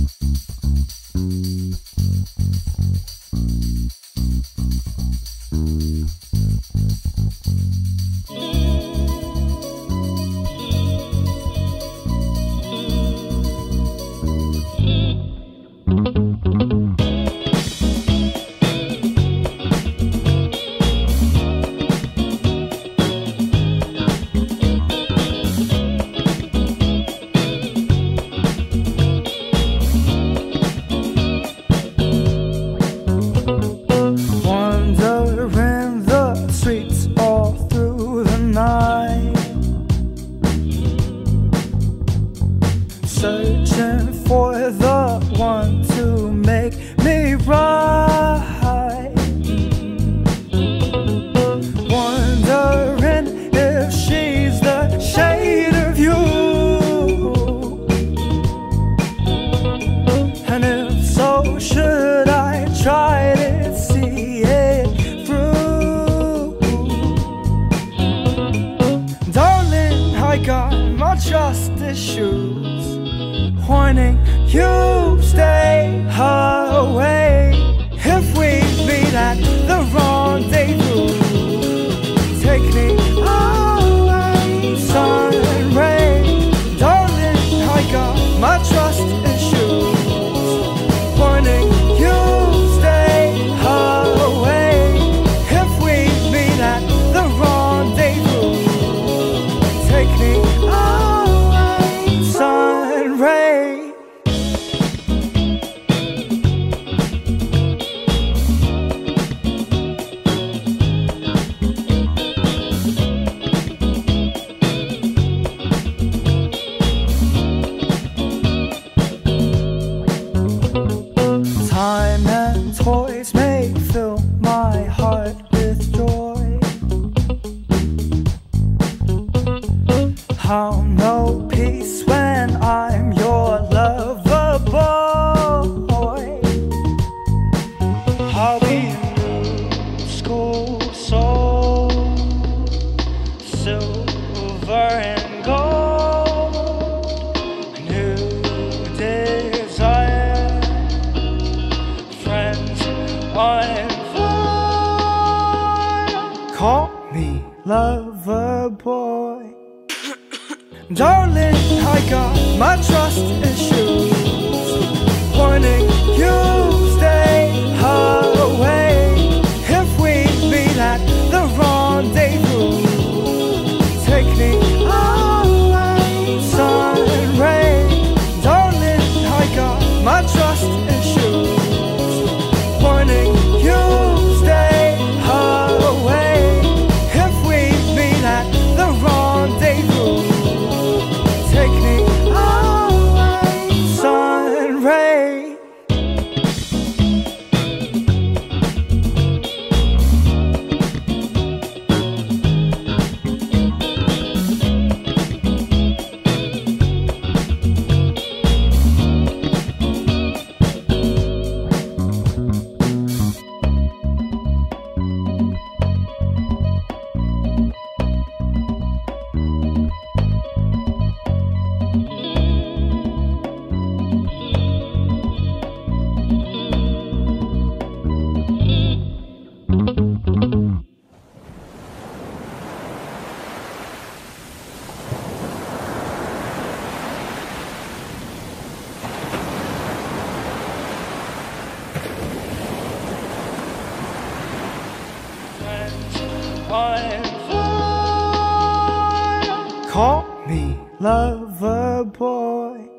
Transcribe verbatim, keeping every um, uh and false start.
Searching for the one to make me right. Wondering if she's the shade of you, and if so, should I try to see it through? Darling, I got my trust issues, warning you stay away. If we meet at the rendezvous, take me away, sun rays. Darling, I got my trust issues, warning you stay away. If we meet at the rendezvous, take me away, sun rays. Time and toys may fill my heart with joy. I'll know peace when I'm your lover boy. I'll be a new school soul, silver and gold, new desire, friends on fire. Call me lover boy. Darling, I got my trust issues, warning you stay away. If we meet at the rendezvous, take me away, sun rays. Darling, I got my trust issues, warning you stay away. If we meet at the rendezvous, take me away, sun rays. On fire. Call me lover boy.